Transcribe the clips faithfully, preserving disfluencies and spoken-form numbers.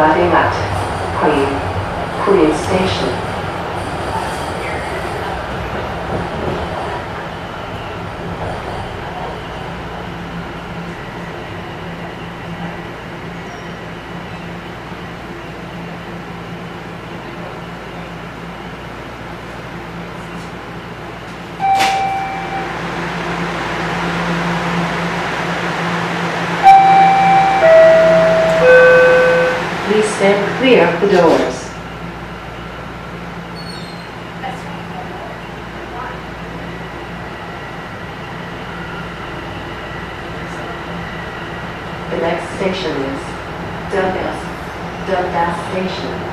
Arriving at Queen, Queen Station. Please stand clear of the doors. The next station is Dundas, Dundas Station.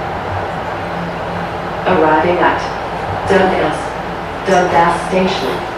Arriving at Dundas, Dundas Station.